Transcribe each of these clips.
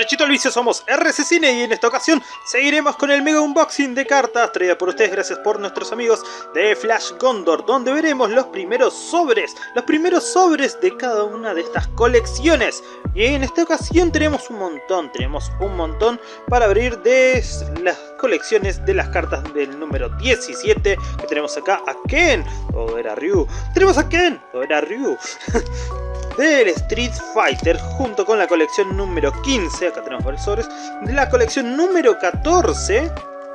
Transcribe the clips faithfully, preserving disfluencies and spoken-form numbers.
derechito al vicio, somos R C Cine y en esta ocasión seguiremos con el mega unboxing de cartas traída por ustedes gracias por nuestros amigos de Flash Gondor, donde veremos los primeros sobres, los primeros sobres de cada una de estas colecciones. Y en esta ocasión tenemos un montón, tenemos un montón para abrir de las colecciones de las cartas del número diecisiete, que tenemos acá a Ken, o era Ryu, tenemos a Ken, o era Ryu. Del Street Fighter, junto con la colección número quince, acá tenemos varios sobres, de la colección número catorce,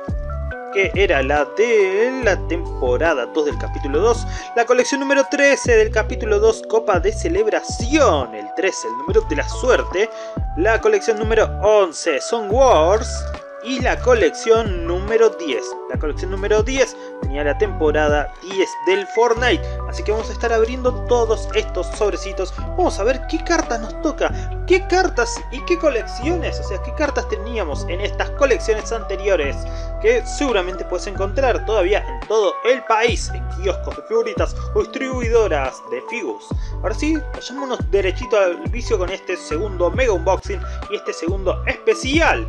que era la de la temporada dos del capítulo dos, la colección número trece del capítulo dos, Copa de Celebración, el trece, el número de la suerte, la colección número once, Song Wars, y la colección número diez. La colección número diez tenía la temporada diez del Fortnite. Así que vamos a estar abriendo todos estos sobrecitos. Vamos a ver qué cartas nos toca, qué cartas y qué colecciones. O sea, qué cartas teníamos en estas colecciones anteriores, que seguramente puedes encontrar todavía en todo el país, en kioscos de figuritas o distribuidoras de figus. Ahora sí, vayámonos derechito al vicio con este segundo mega unboxing y este segundo especial.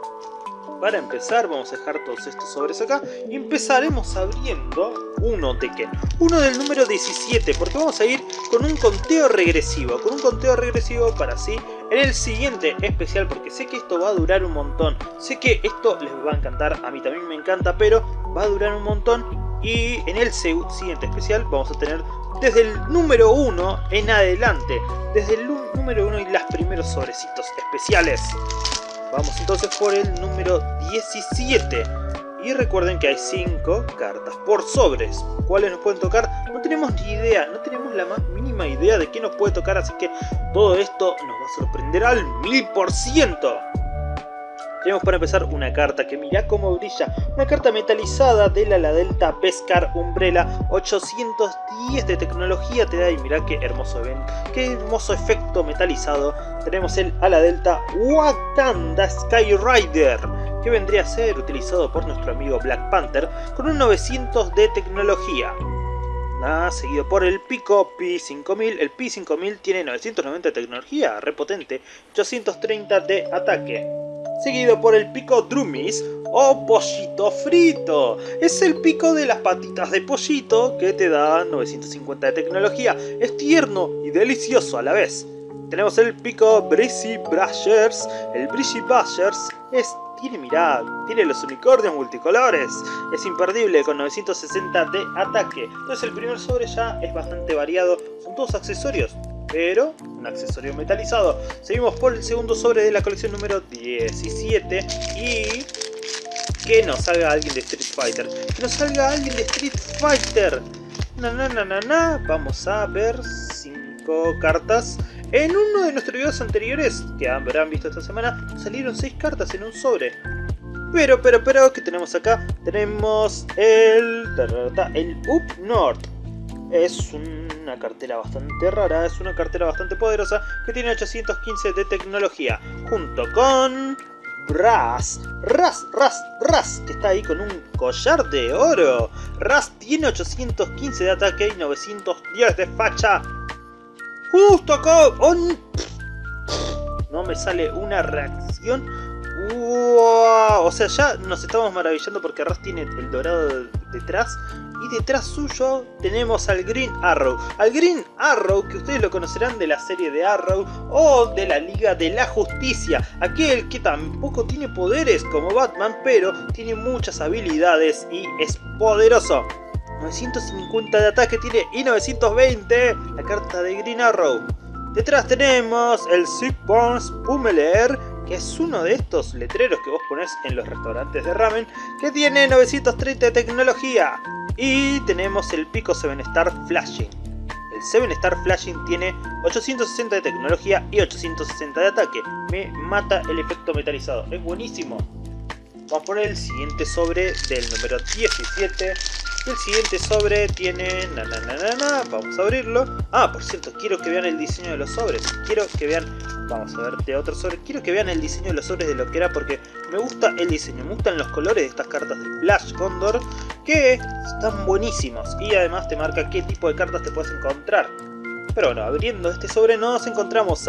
Para empezar vamos a dejar todos estos sobres acá y empezaremos abriendo uno de Ken, uno del número diecisiete, porque vamos a ir con un conteo regresivo, con un conteo regresivo para así en el siguiente especial, porque sé que esto va a durar un montón, sé que esto les va a encantar, a mí también me encanta, pero va a durar un montón y en el siguiente especial vamos a tener desde el número uno en adelante, desde el número uno y los primeros sobrecitos especiales. Vamos entonces por el número diecisiete. Y recuerden que hay cinco cartas por sobres. ¿Cuáles nos pueden tocar? No tenemos ni idea, no tenemos la más mínima idea de qué nos puede tocar. Así que todo esto nos va a sorprender al mil por ciento. Tenemos para empezar una carta que mirá cómo brilla. Una carta metalizada del ala delta Beskar Umbrella, ochocientos diez de tecnología te da, y mirá qué hermoso evento, qué hermoso efecto metalizado. Tenemos el ala delta Wakanda Skyrider, que vendría a ser utilizado por nuestro amigo Black Panther, con un novecientos de tecnología. Ah, seguido por el Pico Pi cinco mil. El Pi cinco mil tiene novecientos noventa de tecnología, repotente, ochocientos treinta de ataque. Seguido por el Pico Drumis o Pollito Frito. Es el pico de las patitas de pollito que te da novecientos cincuenta de tecnología. Es tierno y delicioso a la vez. Tenemos el Pico Breezy Brushers. El Breezy Brushers es, tiene, mirá, tiene los unicornios multicolores. Es imperdible con novecientos sesenta de ataque. Entonces el primer sobre ya es bastante variado. Son todos accesorios, pero un accesorio metalizado. Seguimos por el segundo sobre de la colección número diecisiete y que nos salga alguien de Street Fighter. Que nos salga alguien de Street Fighter. Na, na, na, na, na. Vamos a ver cinco cartas. En uno de nuestros videos anteriores, que habrán visto esta semana, salieron seis cartas en un sobre. Pero, pero, pero, ¿qué tenemos acá? Tenemos el, el Up North. Es una cartera bastante rara, es una cartera bastante poderosa que tiene ochocientos quince de tecnología, junto con Raz, Raz, Raz, Raz, que está ahí con un collar de oro. Raz tiene ochocientos quince de ataque y novecientos diez de facha. Justo acá, oh, no me sale una reacción. Wow. O sea, ya nos estamos maravillando porque Raz tiene el dorado detrás. Y detrás suyo tenemos al Green Arrow. Al Green Arrow, que ustedes lo conocerán de la serie de Arrow o de la Liga de la Justicia. Aquel que tampoco tiene poderes como Batman, pero tiene muchas habilidades y es poderoso. novecientos cincuenta de ataque tiene y novecientos veinte la carta de Green Arrow. Detrás tenemos el Sick Bones Pummeler, que es uno de estos letreros que vos ponés en los restaurantes de ramen, que tiene novecientos treinta de tecnología. Y tenemos el Pico seven Star Flashing. El seven Star Flashing tiene ochocientos sesenta de tecnología y ochocientos sesenta de ataque. Me mata el efecto metalizado, es buenísimo. Vamos por el siguiente sobre del número diecisiete. El siguiente sobre tiene... Na, na, na, na, na. Vamos a abrirlo. Ah, por cierto, quiero que vean el diseño de los sobres. Quiero que vean... Vamos a ver de otro sobre. Quiero que vean el diseño de los sobres de lo que era, porque me gusta el diseño. Me gustan los colores de estas cartas de Flash Gondor, que están buenísimos. Y además te marca qué tipo de cartas te puedes encontrar. Pero bueno, abriendo este sobre nos encontramos a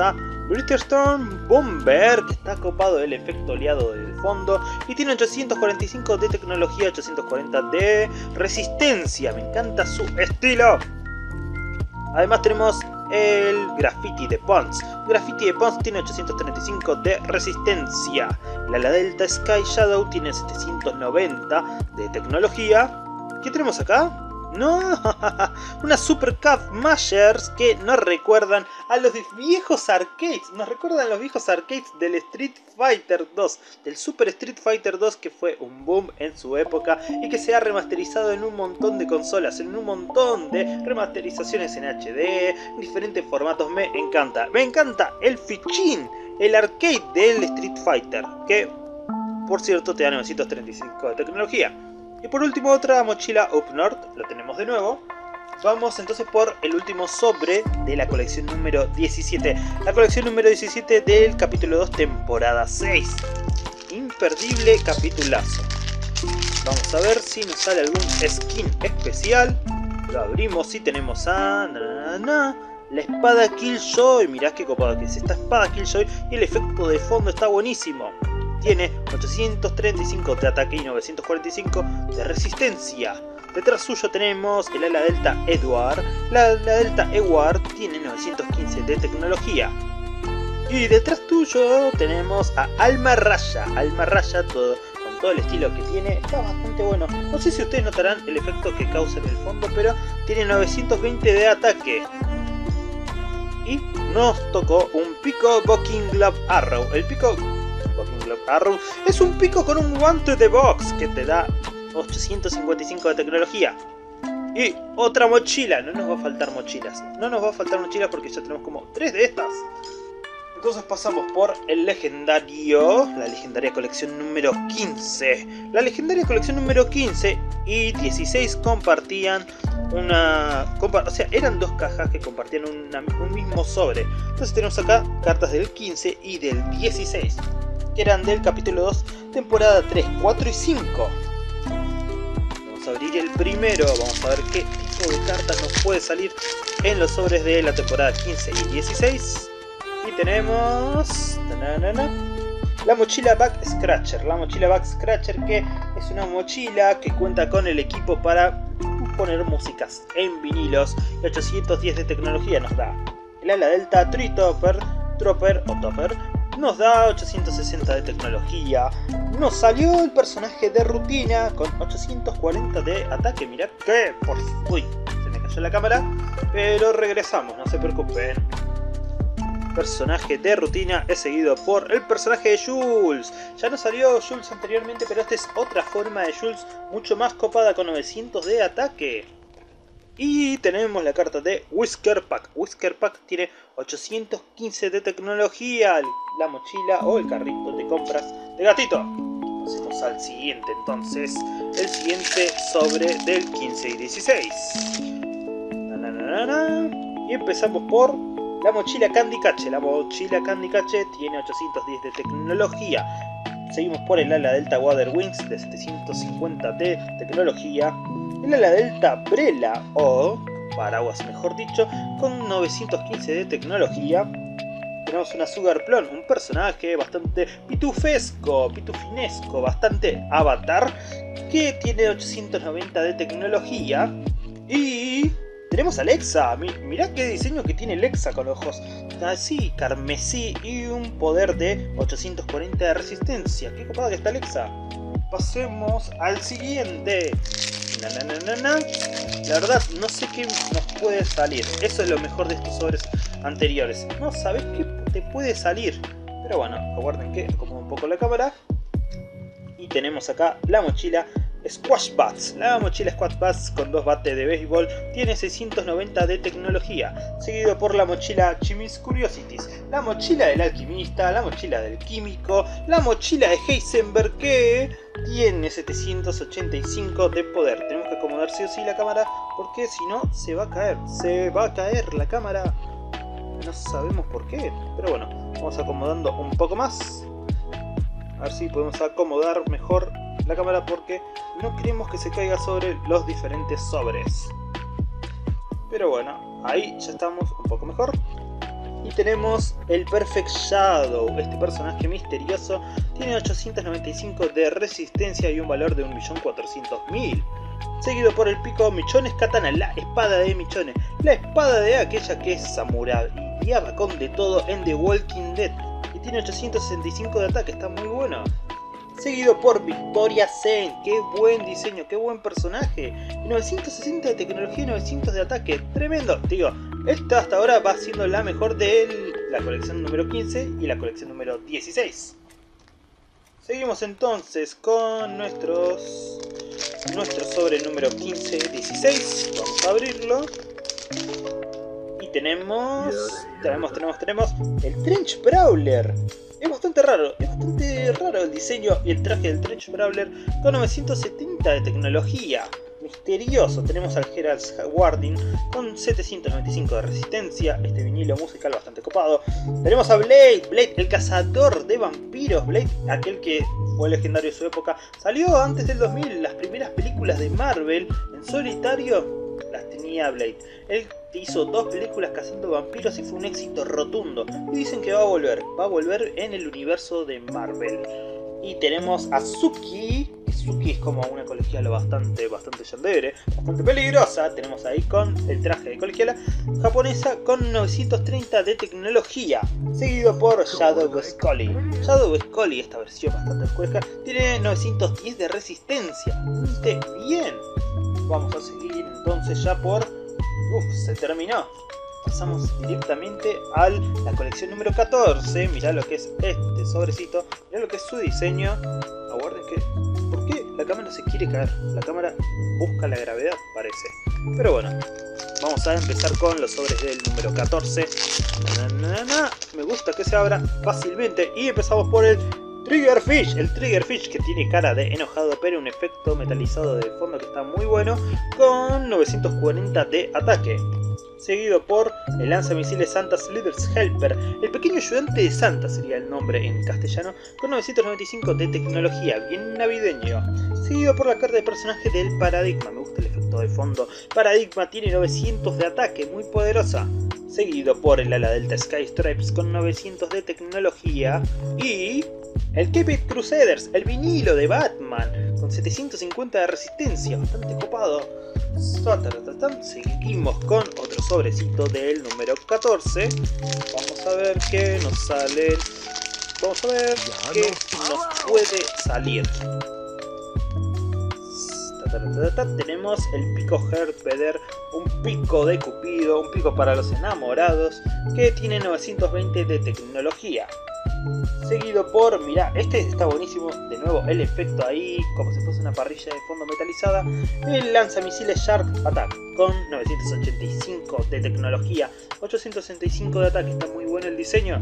Storm Bomber, que está copado el efecto oleado del fondo y tiene ochocientos cuarenta y cinco de tecnología, ochocientos cuarenta de resistencia. Me encanta su estilo. Además tenemos el Graffiti de Pons. Graffiti de Pons tiene ochocientos treinta y cinco de resistencia. El ala delta Sky Shadow tiene setecientos noventa de tecnología. ¿Qué tenemos acá? No, una Super Cab Mashers que nos recuerdan a los viejos arcades, nos recuerdan a los viejos arcades del Street Fighter dos, del Super Street Fighter dos, que fue un boom en su época y que se ha remasterizado en un montón de consolas, en un montón de remasterizaciones en H D, en diferentes formatos. Me encanta, me encanta el fichín, el arcade del Street Fighter, que por cierto te da novecientos treinta y cinco de tecnología. Y por último otra mochila Up North, la tenemos de nuevo. Vamos entonces por el último sobre de la colección número diecisiete. La colección número diecisiete del capítulo dos, temporada seis. Imperdible capitulazo. Vamos a ver si nos sale algún skin especial. Lo abrimos y tenemos a... Na, na, na, la espada Killjoy. Mirá qué copada que es esta espada Killjoy. Y el efecto de fondo está buenísimo. Tiene ochocientos treinta y cinco de ataque y novecientos cuarenta y cinco de resistencia. Detrás suyo tenemos el ala delta Edward. La ala delta Edward tiene novecientos quince de tecnología. Y detrás tuyo tenemos a Alma Raya. Alma Raya, todo, con todo el estilo que tiene, está bastante bueno. No sé si ustedes notarán el efecto que causa en el fondo, pero tiene novecientos veinte de ataque. Y nos tocó un pico Bucking Glove Arrow. El pico Bucking Glove Arrow es un pico con un guante de box que te da ochocientos cincuenta y cinco de tecnología. Y otra mochila. No nos va a faltar mochilas. No nos va a faltar mochilas porque ya tenemos como tres de estas. Entonces pasamos por el legendario, la legendaria colección número quince. La legendaria colección número quince y dieciséis compartían una... o sea, eran dos cajas que compartían una, un mismo sobre. Entonces tenemos acá cartas del quince y del dieciséis, que eran del capítulo dos, temporada tres, cuatro y cinco. Vamos a abrir el primero, vamos a ver qué tipo de cartas nos puede salir en los sobres de la temporada quince y dieciséis. Y tenemos... ¡Tananana! La mochila Back Scratcher. La mochila Back Scratcher, que es una mochila que cuenta con el equipo para poner músicas en vinilos. Y ochocientos diez de tecnología nos da. El ala delta Tree Topper, Tropper o Topper nos da ochocientos sesenta de tecnología. Nos salió el personaje de rutina con ochocientos cuarenta de ataque. Mirad que por... Uy, se me cayó la cámara. Pero regresamos, no se preocupen. Personaje de rutina es seguido por el personaje de Jules. Ya nos salió Jules anteriormente, pero esta es otra forma de Jules mucho más copada con novecientos de ataque. Y tenemos la carta de Whisker Pack. Whisker Pack tiene ochocientos quince de tecnología. La mochila o el carrito de compras de gatito. Pasemos al siguiente entonces. El siguiente sobre del quince y dieciséis. Na, na, na, na. Y empezamos por la mochila Candy Cache. La mochila Candy Cache tiene ochocientos diez de tecnología. Seguimos por el ala delta Water Wings de setecientos cincuenta de tecnología. El ala delta Brella, o paraguas mejor dicho, con novecientos quince de tecnología. Tenemos una Sugar Plum, un personaje bastante pitufesco, pitufinesco, bastante avatar, que tiene ochocientos noventa de tecnología. Y tenemos a Lexa. Mirá qué diseño que tiene Lexa, con ojos así carmesí y un poder de ochocientos cuarenta de resistencia. Qué copada que está Lexa. Pasemos al siguiente. Na, na, na, na, na. La verdad no sé qué nos puede salir. Eso es lo mejor de estos sobres anteriores. No sabes qué te puede salir. Pero bueno, aguarden que acomodo un poco la cámara. Y tenemos acá la mochila Squash Bats. La mochila Squash Bats con dos bates de béisbol tiene seiscientos noventa de tecnología, seguido por la mochila Jimmy's Curiosities, la mochila del alquimista, la mochila del químico, la mochila de Heisenberg, que tiene setecientos ochenta y cinco de poder. Tenemos que acomodar sí o sí la cámara porque si no se va a caer, se va a caer la cámara. No sabemos por qué, pero bueno, vamos acomodando un poco más. A ver si podemos acomodar mejor la cámara porque no queremos que se caiga sobre los diferentes sobres. Pero bueno, ahí ya estamos un poco mejor. Y tenemos el Perfect Shadow, este personaje misterioso, tiene ochocientos noventa y cinco de resistencia y un valor de un millón cuatrocientos mil. Seguido por el pico Michones Katana, la espada de Michones, la espada de aquella que es samurai y con de todo en The Walking Dead, y tiene ochocientos sesenta y cinco de ataque, está muy bueno. Seguido por Victoria Zen, qué buen diseño, qué buen personaje, novecientos sesenta de tecnología y novecientos de ataque, tremendo. Digo, esta hasta ahora va siendo la mejor de la colección número quince y la colección número dieciséis. Seguimos entonces con nuestros nuestro sobre número quince dieciséis, vamos a abrirlo. Y tenemos, tenemos, tenemos, tenemos el Trench Brawler. Es bastante raro, es bastante raro el diseño y el traje del Trench Brawler con novecientos setenta de tecnología. Misterioso. Tenemos al Geralt Warding con setecientos noventa y cinco de resistencia, este vinilo musical bastante copado. Tenemos a Blade, Blade el cazador de vampiros, Blade aquel que fue legendario en su época, salió antes del dos mil, las primeras películas de Marvel en solitario las tenía Blade. Él hizo dos películas cazando vampiros y fue un éxito rotundo. Y dicen que va a volver, va a volver en el universo de Marvel. Y tenemos a Suki. Suki es como una colegiala bastante, bastante yandere, bastante peligrosa. Tenemos ahí con el traje de colegiala japonesa con novecientos treinta de tecnología. Seguido por Shadow Scully. Shadow Scully, esta versión bastante escueja, tiene novecientos diez de resistencia. Bastante bien. Vamos a seguir entonces ya por... Uf, se terminó. Pasamos directamente a la colección número catorce. Mirá lo que es este sobrecito. Mirá lo que es su diseño. Aguarden que... ¿Por qué la cámara se quiere caer? La cámara busca la gravedad, parece. Pero bueno, vamos a empezar con los sobres del número catorce. Na, na, na. Me gusta que se abra fácilmente. Y empezamos por el Triggerfish. El Triggerfish que tiene cara de enojado, pero un efecto metalizado de fondo que está muy bueno. Con novecientos cuarenta de ataque. Seguido por el lanzamisiles Santa's Little Helper, el pequeño ayudante de Santa sería el nombre en castellano, con novecientos noventa y cinco de tecnología, bien navideño. Seguido por la carta de personaje del Paradigma, me gusta el efecto de fondo. Paradigma tiene novecientos de ataque, muy poderosa. Seguido por el ala Delta Sky Stripes con novecientos de tecnología. Y el Caped Crusaders, el vinilo de Batman, con setecientos cincuenta de resistencia, bastante copado. Seguimos con otro sobrecito del número catorce. Vamos a ver qué nos sale. Vamos a ver qué nos puede salir. Tenemos el pico Heartbeater, un pico de Cupido, un pico para los enamorados, que tiene novecientos veinte de tecnología. Seguido por, mirá, este está buenísimo, de nuevo el efecto ahí, como si fuese una parrilla de fondo metalizada, el lanzamisiles Shark Attack, con novecientos ochenta y cinco de tecnología, ochocientos sesenta y cinco de ataque, está muy bueno el diseño.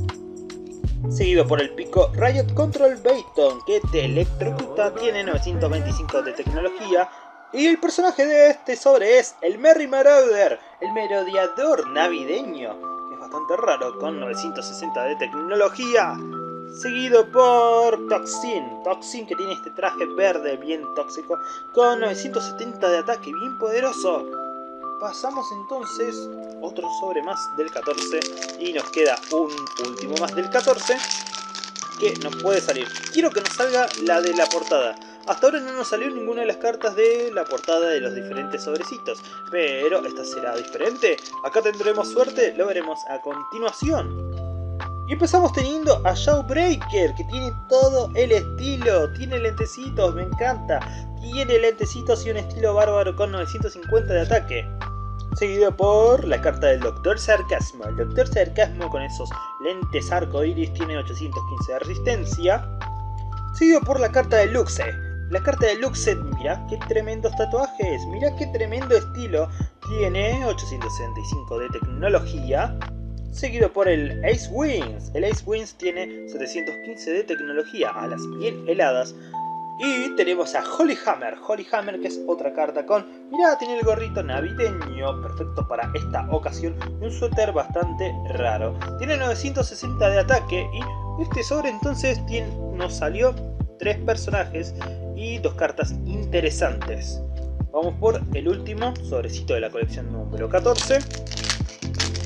Seguido por el pico Riot Control Baton, que te electrocuta, tiene novecientos veinticinco de tecnología. Y el personaje de este sobre es el Merry Marauder, el merodeador navideño, que es bastante raro, con novecientos sesenta de tecnología. Seguido por Toxin, Toxin que tiene este traje verde bien tóxico, con novecientos setenta de ataque, bien poderoso. Pasamos entonces otro sobre más del catorce y nos queda un último más del catorce que nos puede salir. Quiero que nos salga la de la portada. Hasta ahora no nos salió ninguna de las cartas de la portada de los diferentes sobrecitos, pero esta será diferente. Acá tendremos suerte, lo veremos a continuación. Y empezamos teniendo a Jawbreaker, que tiene todo el estilo, tiene lentecitos, me encanta. Tiene lentecitos y un estilo bárbaro con novecientos cincuenta de ataque. Seguido por la carta del Doctor Sarcasmo. El Doctor Sarcasmo con esos lentes arcoiris tiene ochocientos quince de resistencia. Seguido por la carta de Luxe. La carta de Luxe, mirá qué tremendos tatuajes, mirá qué tremendo estilo. Tiene ochocientos sesenta y cinco de tecnología. Seguido por el Ace Wings. El Ace Wings tiene setecientos quince de tecnología, alas bien heladas. Y tenemos a Holy Hammer, Holy Hammer que es otra carta con, mirá, tiene el gorrito navideño, perfecto para esta ocasión, y un suéter bastante raro. Tiene novecientos sesenta de ataque y este sobre entonces tiene, nos salió tres personajes y dos cartas interesantes. Vamos por el último sobrecito de la colección número catorce.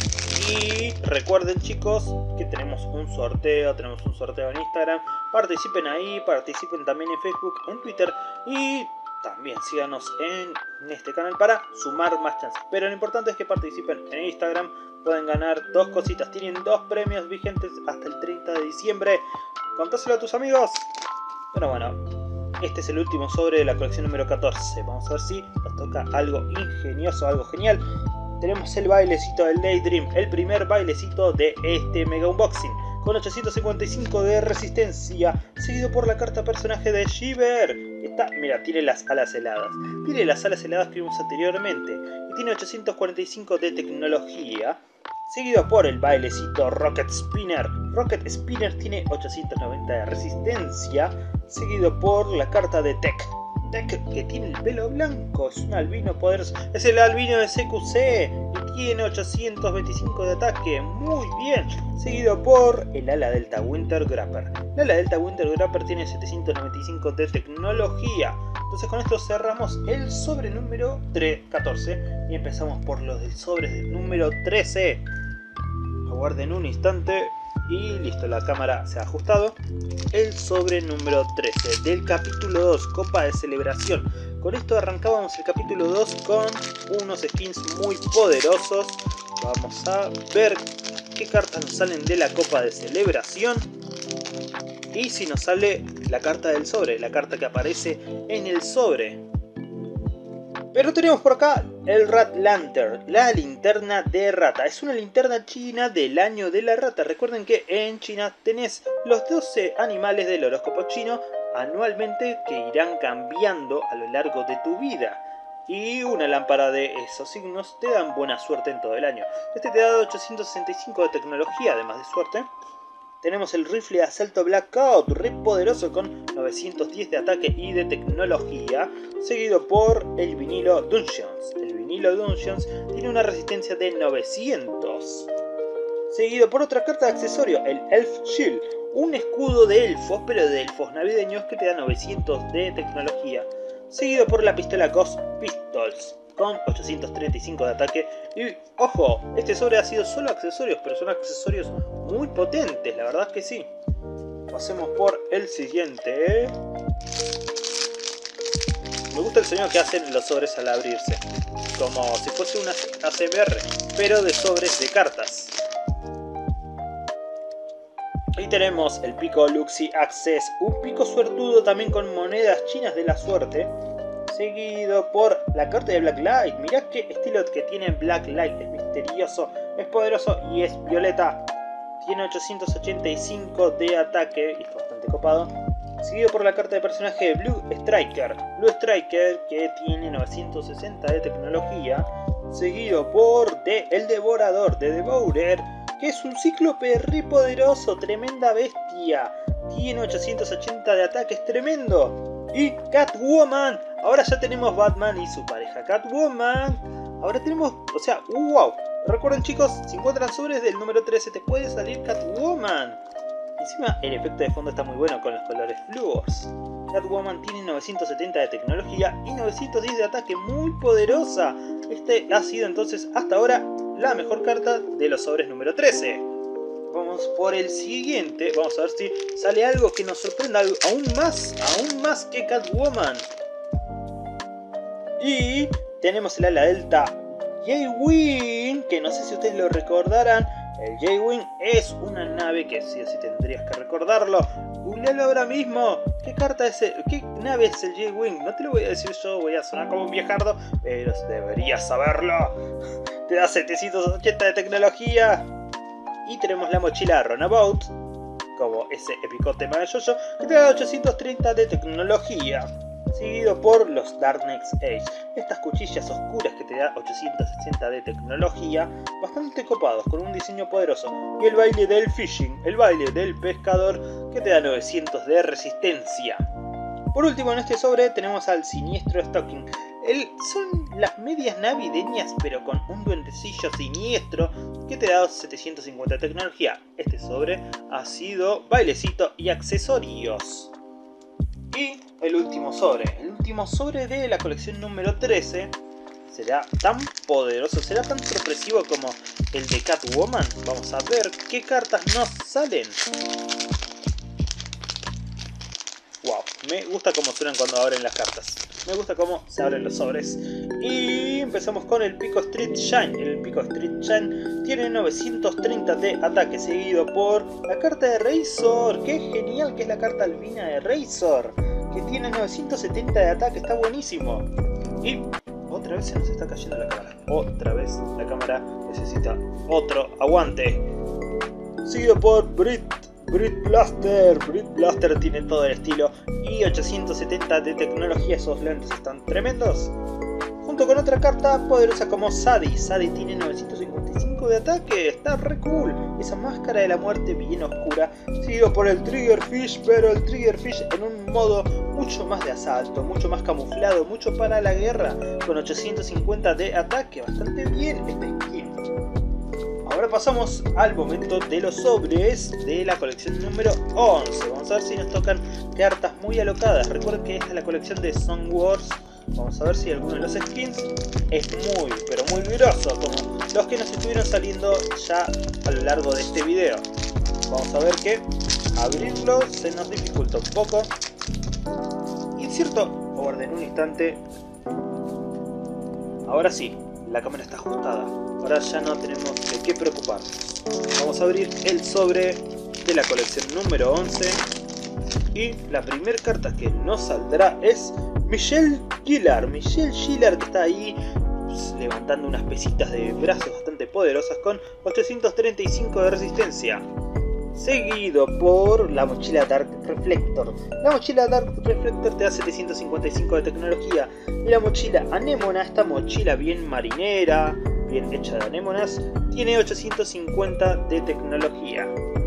Y recuerden, chicos, que tenemos un sorteo, tenemos un sorteo en Instagram. Participen ahí, participen también en Facebook, en Twitter y también síganos en, en este canal para sumar más chances. Pero lo importante es que participen en Instagram. Pueden ganar dos cositas, tienen dos premios vigentes hasta el treinta de diciembre. Contáselo a tus amigos. Pero bueno, este es el último sobre de la colección número catorce. Vamos a ver si nos toca algo ingenioso, algo genial. Tenemos el bailecito del Daydream, el primer bailecito de este mega unboxing, con ochocientos cincuenta y cinco de resistencia, seguido por la carta personaje de Shiver. Esta, mira, tiene las alas heladas, tiene las alas heladas que vimos anteriormente, y tiene ochocientos cuarenta y cinco de tecnología, seguido por el bailecito Rocket Spinner. Rocket Spinner tiene ochocientos noventa de resistencia, seguido por la carta de Tech. Tech, que tiene el pelo blanco, es un albino poderoso, es el albino de C Q C y tiene ochocientos veinticinco de ataque, muy bien, seguido por el ala Delta Winter Grapper. El ala Delta Winter Grapper tiene setecientos noventa y cinco de tecnología. Entonces con esto cerramos el sobre número catorce y empezamos por los del sobre del número trece. Aguarden un instante. Y listo, la cámara se ha ajustado. El sobre número trece del capítulo dos, Copa de Celebración. Con esto arrancábamos el capítulo dos con unos skins muy poderosos. Vamos a ver qué cartas nos salen de la Copa de Celebración. Y si nos sale la carta del sobre, la carta que aparece en el sobre. Pero tenemos por acá el Rat Lantern, la linterna de rata. Es una linterna china del año de la rata. Recuerden que en China tenés los doce animales del horóscopo chino anualmente que irán cambiando a lo largo de tu vida. Y una lámpara de esos signos te dan buena suerte en todo el año. Este te da ochocientos sesenta y cinco de tecnología, además de suerte. Tenemos el rifle de asalto Blackout, re poderoso con novecientos diez de ataque y de tecnología, seguido por el vinilo Dungeons. El vinilo Dungeons tiene una resistencia de novecientos. Seguido por otra carta de accesorio, el Elf Shield, un escudo de elfos, pero de elfos navideños que te da novecientos de tecnología. Seguido por la pistola Ghost Pistols, con ochocientos treinta y cinco de ataque. Y ojo, este sobre ha sido solo accesorios, pero son accesorios muy potentes, la verdad es que sí. Pasemos por el siguiente. Me gusta el sonido que hacen los sobres al abrirse, como si fuese una A S M R, pero de sobres de cartas. Ahí tenemos el pico Luxy Access, un pico suertudo también con monedas chinas de la suerte. Seguido por la carta de Blacklight. Mirá qué estilo que tiene Blacklight. Es misterioso, es poderoso y es violeta. Tiene ochocientos ochenta y cinco de ataque y es bastante copado. Seguido por la carta de personaje Blue Striker. Blue Striker que tiene novecientos sesenta de tecnología. Seguido por de El Devorador de Devourer, que es un cíclope re poderoso, tremenda bestia. Tiene ochocientos ochenta de ataque, es tremendo. Y Catwoman. Ahora ya tenemos Batman y su pareja Catwoman. Ahora tenemos, o sea, wow. Recuerden, chicos, si encuentran sobres del número trece te puede salir Catwoman. Encima el efecto de fondo está muy bueno con los colores fluors. Catwoman tiene novecientos setenta de tecnología y novecientos diez de ataque, muy poderosa. Este ha sido entonces hasta ahora la mejor carta de los sobres número trece. Vamos por el siguiente, vamos a ver si sale algo que nos sorprenda aún más, aún más que Catwoman. Y tenemos el ala delta J-Wing, que no sé si ustedes lo recordarán. El J-Wing es una nave que sí o sí tendrías que recordarlo. Googlealo ahora mismo. ¿Qué carta es el, qué nave es el J-Wing? No te lo voy a decir yo, voy a sonar como un viejardo, pero deberías saberlo. Te da setecientos ochenta de tecnología. Y tenemos la mochila Runabout, como ese épico tema de JoJo, que te da ochocientos treinta de tecnología. Seguido por los Dark Next Age, estas cuchillas oscuras que te da ochocientos sesenta de tecnología, bastante copados, con un diseño poderoso. Y el baile del Fishing, el baile del pescador, que te da novecientos de resistencia. Por último en este sobre tenemos al siniestro Stocking. El, son las medias navideñas pero con un duendecillo siniestro que te da setecientos cincuenta de tecnología. Este sobre ha sido bailecito y accesorios. Y el último sobre, el último sobre de la colección número trece, ¿Será tan poderoso? ¿Será tan sorpresivo como el de Catwoman? Vamos a ver qué cartas nos salen. Wow, me gusta cómo suenan cuando abren las cartas. Me gusta cómo se abren los sobres. Y empezamos con el Pico Street Shine. El Pico Street Shine tiene novecientos treinta de ataque, seguido por la carta de Razor. ¡Qué genial que es la carta albina de Razor! Que tiene novecientos setenta de ataque, está buenísimo. Y otra vez se nos está cayendo la cámara. Otra vez la cámara necesita otro aguante. Seguido por Brit. Brit Blaster. Brit Blaster tiene todo el estilo. Y ochocientos setenta de tecnología. Esos lentes están tremendos. Junto con otra carta poderosa como Sadie. Sadie tiene novecientos cincuenta y cinco de ataque. Está re cool. Esa máscara de la muerte bien oscura. Seguido por el Triggerfish. Pero el Triggerfish en un modo mucho más de asalto. Mucho más camuflado. Mucho para la guerra. Con ochocientos cincuenta de ataque. Bastante bien esta skin. Ahora pasamos al momento de los sobres de la colección número once. Vamos a ver si nos tocan cartas muy alocadas. Recuerden que esta es la colección de Song Wars. Vamos a ver si alguno de los skins es muy, pero muy grosso, como los que nos estuvieron saliendo ya a lo largo de este video. Vamos a ver que abrirlo se nos dificulta un poco. Incierto orden, un instante. Ahora sí, la cámara está ajustada. Ahora ya no tenemos de qué preocuparnos. Vamos a abrir el sobre de la colección número once. Y la primera carta que nos saldrá es Michelle Gillard. Michelle Gillard, que está ahí pues, levantando unas pesitas de brazos bastante poderosas con ochocientos treinta y cinco de resistencia. Seguido por la mochila Dark Reflector. La mochila Dark Reflector te da setecientos cincuenta y cinco de tecnología. Y la mochila Anémona, esta mochila bien marinera, bien hecha de anémonas, tiene ochocientos cincuenta de tecnología.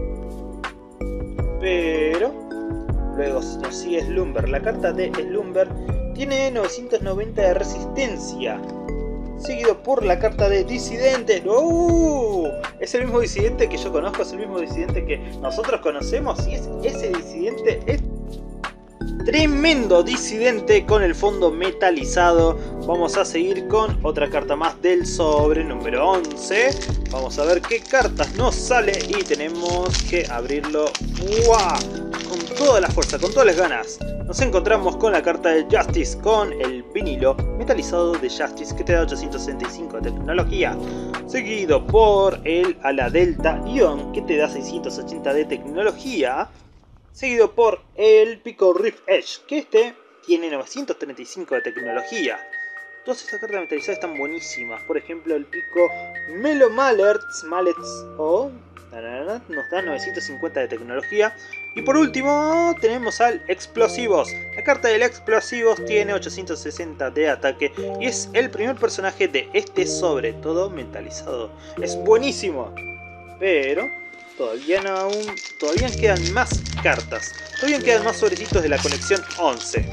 Pero luego nos sigue Slumber. La carta de Slumber tiene novecientos noventa de resistencia. Seguido por la carta de Disidente. ¡Uh! Es el mismo Disidente que yo conozco, es el mismo Disidente que nosotros conocemos. Y es, ese Disidente es tremendo Disidente con el fondo metalizado. Vamos a seguir con otra carta más del sobre número once. Vamos a ver qué cartas nos sale y tenemos que abrirlo. ¡Wow! Con toda la fuerza, con todas las ganas. Nos encontramos con la carta de Justice, con el vinilo metalizado de Justice que te da ochocientos sesenta y cinco de tecnología. Seguido por el ala Delta Ion que te da seiscientos ochenta de tecnología. Seguido por el Pico Rift Edge, que este tiene novecientos treinta y cinco de tecnología. Todas estas cartas metalizadas están buenísimas. Por ejemplo, el Pico Melo Malets, Malets o nos da novecientos cincuenta de tecnología. Y por último tenemos al Explosivos. La carta del Explosivos tiene ochocientos sesenta de ataque y es el primer personaje de este sobre, todo metalizado. Es buenísimo, pero todavía no aún, todavía quedan más cartas. Todavía quedan más sobrecitos de la colección once.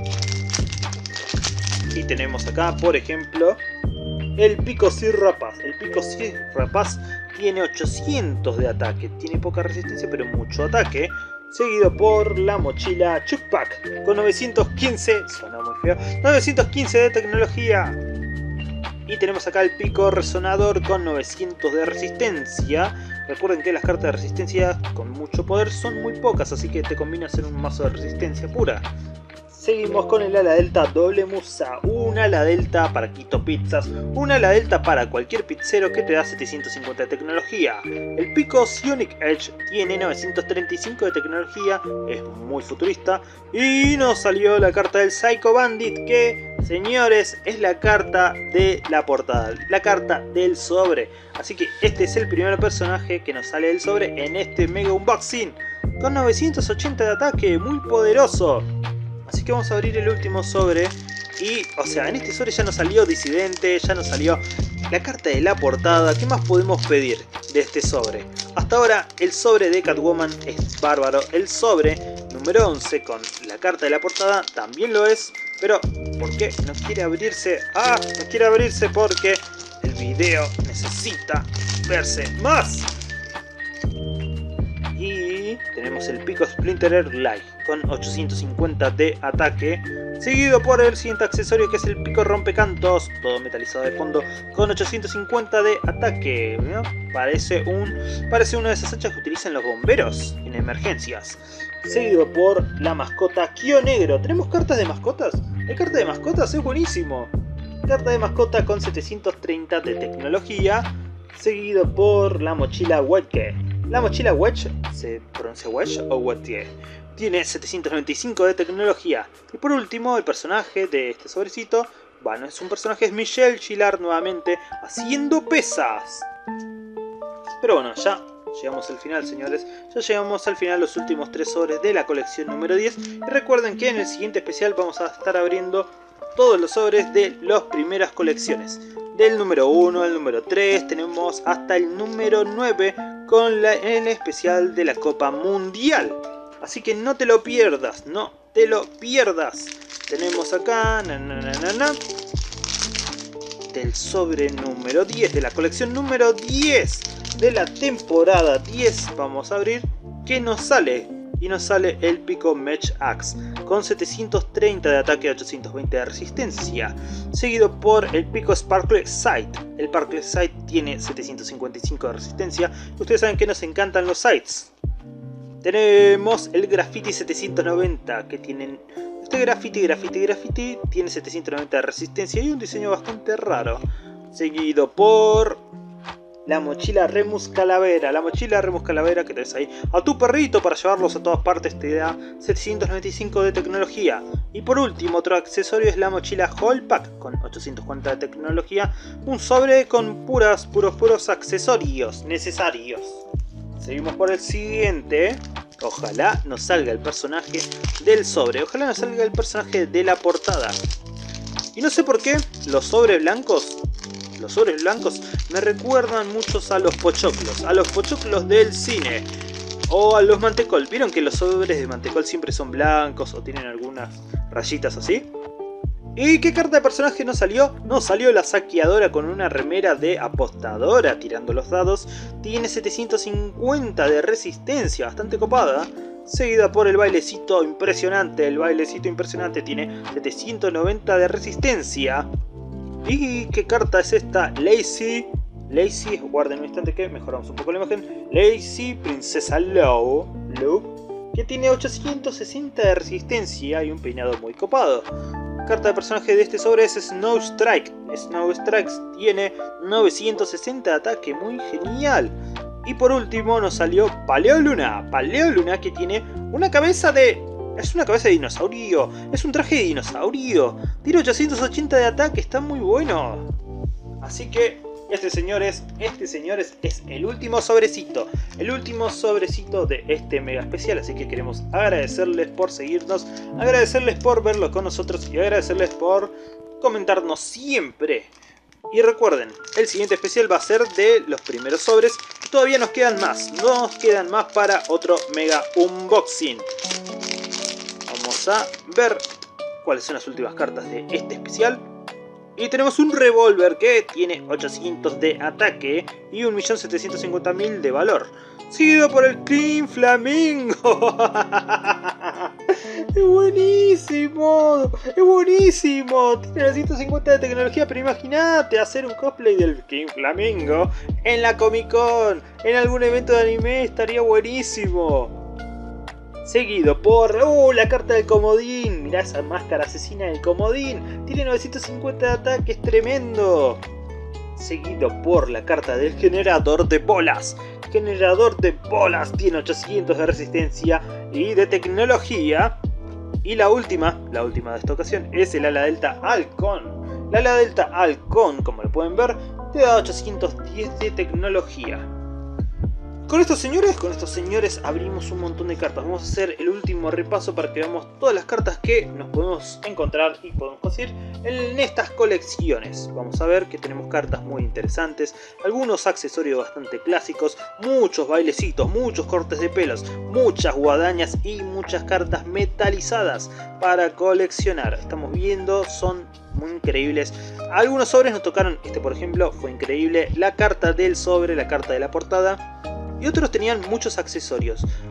Y tenemos acá, por ejemplo, el Pico Sir Rapaz. El Pico Sir Rapaz tiene ochocientos de ataque. Tiene poca resistencia, pero mucho ataque. Seguido por la mochila Chuckpack con novecientos quince. Suena muy feo. novecientos quince de tecnología. Y tenemos acá el Pico Resonador con novecientos de resistencia. Recuerden que las cartas de resistencia con mucho poder son muy pocas, así que te conviene hacer un mazo de resistencia pura. Seguimos con el ala delta doble musa, un ala delta para Quito Pizzas, un ala delta para cualquier pizzero que te da setecientos cincuenta de tecnología. El Pico Sonic Edge tiene novecientos treinta y cinco de tecnología, es muy futurista. Y nos salió la carta del Psycho Bandit que, señores, es la carta de la portada, la carta del sobre. Así que este es el primer personaje que nos sale del sobre en este mega unboxing. Con novecientos ochenta de ataque, muy poderoso. Así que vamos a abrir el último sobre. Y, o sea, en este sobre ya nos salió Disidente, ya nos salió la carta de la portada. ¿Qué más podemos pedir de este sobre? Hasta ahora el sobre de Catwoman es bárbaro. El sobre número once con la carta de la portada también lo es. Pero, ¿por qué no quiere abrirse? Ah, no quiere abrirse porque el video necesita verse más. Y Y tenemos el pico Splinterer Light con ochocientos cincuenta de ataque, seguido por el siguiente accesorio que es el pico Rompecantos, todo metalizado de fondo, con ochocientos cincuenta de ataque, ¿no? Parece, un, parece una de esas hachas que utilizan los bomberos en emergencias. Seguido por la mascota Kyo Negro. ¿Tenemos cartas de mascotas? ¿Hay carta de mascotas? Es buenísimo. Carta de mascota con setecientos treinta de tecnología, seguido por la mochila Wedge. La mochila Wedge, ¿se pronuncia Wedge o Wedge? Tiene setecientos noventa y cinco de tecnología. Y por último, el personaje de este sobrecito, bueno, es un personaje, es Michelle Gillard nuevamente, haciendo pesas. Pero bueno, ya llegamos al final, señores. Ya llegamos al final, los últimos tres sobres de la colección número diez. Y recuerden que en el siguiente especial vamos a estar abriendo todos los sobres de las primeras colecciones. Del número uno al número tres, tenemos hasta el número nueve con la, el especial de la Copa Mundial. Así que no te lo pierdas, no te lo pierdas. Tenemos acá, na, na, na, na, na, del sobre número diez, de la colección número diez de la temporada diez. Vamos a abrir, ¿qué nos sale? Y nos sale el pico Mech Axe con setecientos treinta de ataque, ochocientos veinte de resistencia, seguido por el pico Sparkle Sight. El Sparkle Sight tiene setecientos cincuenta y cinco de resistencia. Ustedes saben que nos encantan los sights. Tenemos el Graffiti setecientos noventa, que tienen este Graffiti, Graffiti, Graffiti, tiene setecientos noventa de resistencia y un diseño bastante raro, seguido por la mochila Remus Calavera. La mochila Remus Calavera que tenés ahí a tu perrito para llevarlos a todas partes, te da setecientos noventa y cinco de tecnología. Y por último, otro accesorio es la mochila Whole Pack con ochocientos cuarenta de tecnología. Un sobre con puras, puros, puros accesorios necesarios. Seguimos por el siguiente. Ojalá nos salga el personaje del sobre. Ojalá nos salga el personaje de la portada. Y no sé por qué los sobres blancos Los sobres blancos me recuerdan muchos a los pochoclos, a los pochoclos del cine o a los mantecol. ¿Vieron que los sobres de mantecol siempre son blancos o tienen algunas rayitas así? ¿Y qué carta de personaje nos salió? Nos salió la saqueadora con una remera de apostadora tirando los dados. Tiene setecientos cincuenta de resistencia, bastante copada. Seguida por el bailecito impresionante. El bailecito impresionante tiene setecientos noventa de resistencia. ¿Y qué carta es esta? Lazy, Lazy, guarden un instante que mejoramos un poco la imagen. Lazy Princesa Low, Low, que tiene ochocientos sesenta de resistencia y un peinado muy copado. Carta de personaje de este sobre es Snow Strike. Snow Strike tiene novecientos sesenta de ataque, muy genial. Y por último nos salió Paleoluna, Paleoluna que tiene una cabeza de... Es una cabeza de dinosaurio, es un traje de dinosaurio, tiene ochocientos ochenta de ataque, está muy bueno. Así que este señores, este señores es el último sobrecito, el último sobrecito de este mega especial. Así que queremos agradecerles por seguirnos, agradecerles por verlo con nosotros y agradecerles por comentarnos siempre. Y recuerden, el siguiente especial va a ser de los primeros sobres. Todavía nos quedan más, nos quedan más para otro mega unboxing. Vamos a ver cuáles son las últimas cartas de este especial. Y tenemos un revólver que tiene ochocientos de ataque y un millón setecientos cincuenta mil de valor. Seguido por el Clean Flamingo. ¡Es buenísimo! ¡Es buenísimo! Tiene novecientos cincuenta de tecnología, pero imagínate hacer un cosplay del King Flamingo en la Comic Con, en algún evento de anime, estaría buenísimo. Seguido por... ¡Uh! La carta del comodín. Mirá esa máscara asesina del comodín. Tiene novecientos cincuenta de ataque, es tremendo. Seguido por la carta del generador de bolas. Generador de bolas. Tiene ochocientos de resistencia y de tecnología. Y la última, la última de esta ocasión, es el ala delta halcón. El ala delta halcón, como lo pueden ver, te da ochocientos diez de tecnología. Con estos señores, con estos señores abrimos un montón de cartas. Vamos a hacer el último repaso para que veamos todas las cartas que nos podemos encontrar y podemos conseguir en estas colecciones. Vamos a ver que tenemos cartas muy interesantes, algunos accesorios bastante clásicos, muchos bailecitos, muchos cortes de pelos, muchas guadañas y muchas cartas metalizadas para coleccionar. Estamos viendo, son muy increíbles. Algunos sobres nos tocaron, este por ejemplo fue increíble, la carta del sobre, la carta de la portada. Y otros tenían muchos accesorios.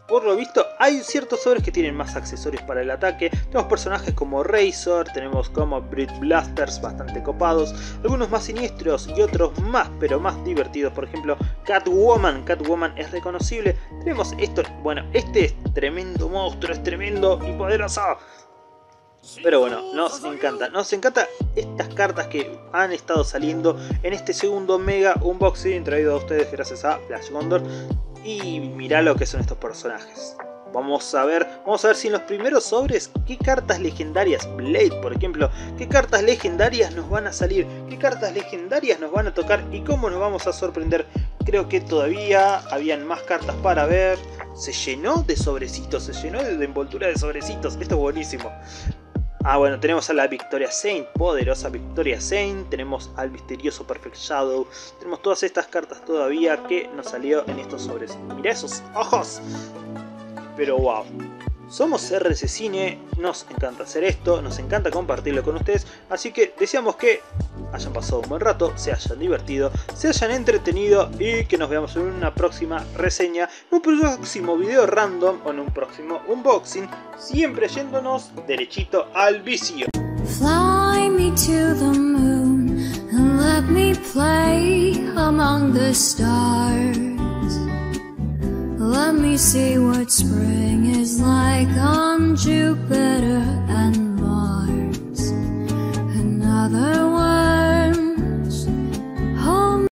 por lo visto hay ciertos sobres que tienen más accesorios para el ataque. Tenemos personajes como Razor, tenemos como Brit Blasters bastante copados, algunos más siniestros y otros más pero más divertidos. Por ejemplo Catwoman, Catwoman es reconocible. Tenemos esto, bueno, este es tremendo monstruo, es tremendo y poderoso. Pero bueno, nos encanta, nos encanta estas cartas que han estado saliendo en este segundo mega unboxing traído a ustedes gracias a Flash Gondor. Y mirá lo que son estos personajes. Vamos a ver, vamos a ver si en los primeros sobres qué cartas legendarias, Blade por ejemplo, qué cartas legendarias nos van a salir, qué cartas legendarias nos van a tocar y cómo nos vamos a sorprender. Creo que todavía habían más cartas para ver. Se llenó de sobrecitos, se llenó de envoltura de sobrecitos, esto es buenísimo. Ah, bueno, tenemos a la Victoria Saint, poderosa Victoria Saint, tenemos al misterioso Perfect Shadow, tenemos todas estas cartas todavía que nos salió en estos sobres. Mirá esos ojos, pero wow. Somos R C Cine, nos encanta hacer esto, nos encanta compartirlo con ustedes, así que deseamos que hayan pasado un buen rato, se hayan divertido, se hayan entretenido y que nos veamos en una próxima reseña, en un próximo video random o en un próximo unboxing, siempre yéndonos derechito al vicio. Fly me to the moon and let me play among the stars. Let me see what spring is like on